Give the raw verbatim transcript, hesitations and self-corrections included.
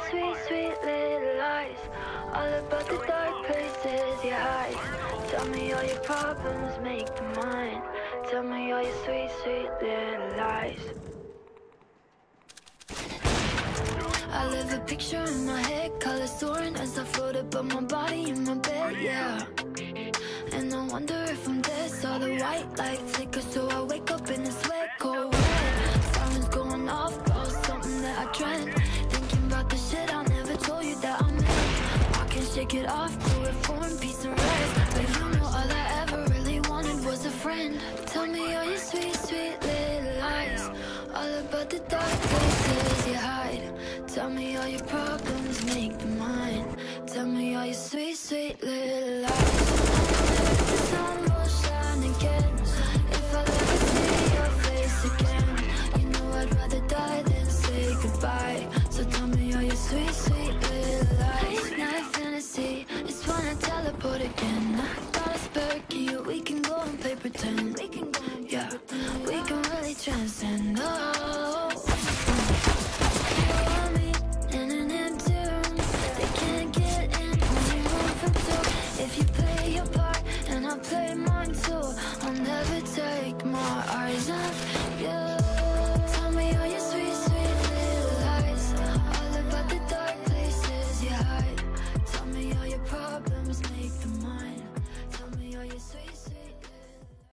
sweet, sweet little lies, all about the dark places you hide. Tell me all your problems, make them mine. Tell me all your sweet, sweet little lies. I live a picture in my head, colors soaring as I float above my body in my bed, yeah. And I wonder if I'm dead, saw the white light flicker, so I wake up in a sweat cold red. Sirens going off, about something that I dreamt. Thinking about the shit I never told you that I meant. I can't shake it off, do it for in peace and rest. But you know all I ever really wanted was a friend. Tell me all your sweet, sweet little lies, all about the dark places you hide. Tell me all your problems, make them mine. Tell me all your sweet, sweet little lies. If the sun will shine again, if I'll ever see your face again, you know I'd rather die than say goodbye. So tell me all your sweet, sweet little lies. Night fantasy, just wanna teleport again. I got a spare key, we can go and play pretend. We can